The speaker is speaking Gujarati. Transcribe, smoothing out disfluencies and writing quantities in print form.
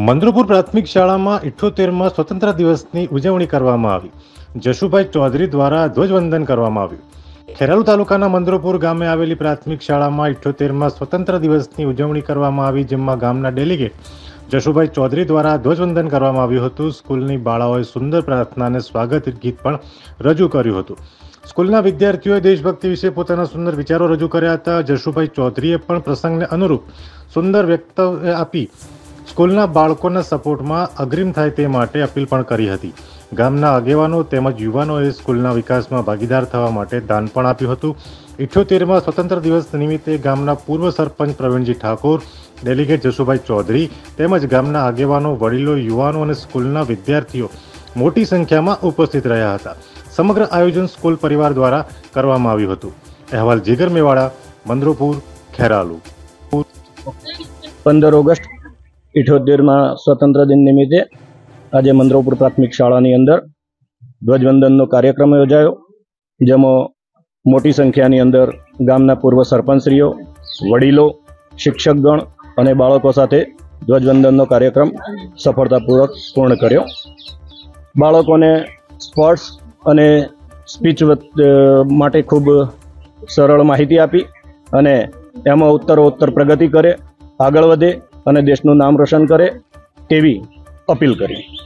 મંદરુપુર પ્રાથમિક શાળામાં 78મા સ્વતંત્ર દિવસની ઉજવણી કરવામાં આવી। જશુભાઈ ચૌધરી દ્વારા ધ્વજવંદન કરવામાં આવ્યું। ખેરાલુ તાલુકાના મંદરુપુર ગામે આવેલી પ્રાથમિક શાળામાં 78મા સ્વતંત્ર દિવસની ઉજવણી કરવામાં આવી, જેમાં ગામના ડેલિગેટ જશુભાઈ ચૌધરી દ્વારા ધ્વજવંદન કરવામાં આવ્યું હતું। સ્કૂલની બાળાઓએ સુંદર પ્રાર્થના અને સ્વાગત ગીત પણ રજૂ કર્યું હતું। સ્કૂલના વિદ્યાર્થીઓએ દેશભક્તિ વિશે પોતાના સુંદર વિચારો રજૂ કર્યા હતા। જશુભાઈ ચૌધરીએ પણ પ્રસંગને અનુરૂપ સુંદર વક્તવ્ય આપી સ્કૂલના બાળકોના સપોર્ટમાં અગ્રીમ થાય તે માટે અપીલ પણ કરી હતી। ગામના આગેવાનો તેમજ યુવાનોએ સ્કૂલના વિકાસમાં ભાગીદાર થવા માટે દાન પણ આપ્યું હતું। 78મા સ્વતંત્ર દિવસ નિમિત્તે ગામના પૂર્વ સરપંચ પ્રવીણજી ઠાકોર, ડેલિગેટ જશુભાઈ ચૌધરી તેમજ ગામના આગેવાનો, વડીલો, યુવાનો અને સ્કૂલના વિદ્યાર્થીઓ મોટી સંખ્યામાં ઉપસ્થિત રહ્યા હતા। સમગ્ર આયોજન સ્કૂલ પરિવાર દ્વારા કરવામાં આવ્યું હતું। અહેવાલ જીગર મેવાડા, મંદરુપુર, ખેરાલુ। 15 ઓગસ્ટ 78મા સ્વતંત્ર દિન નિમિત્તે આજે મંદરુપુર પ્રાથમિક શાળાની અંદર ધ્વજવંદનનો કાર્યક્રમ યોજાયો, જેમાં મોટી સંખ્યાની અંદર ગામના પૂર્વ સરપંચશ્રીઓ, વડીલો, શિક્ષકગણ અને બાળકો સાથે ધ્વજવંદનનો કાર્યક્રમ સફળતાપૂર્વક પૂર્ણ કર્યો। બાળકોને સ્પોર્ટ્સ અને સ્પીચ માટે ખૂબ સરળ માહિતી આપી અને એમાં ઉત્તરોત્તર પ્રગતિ કરે, આગળ વધે અને દેશનું નામ રોશન કરે તેવી અપીલ કરી।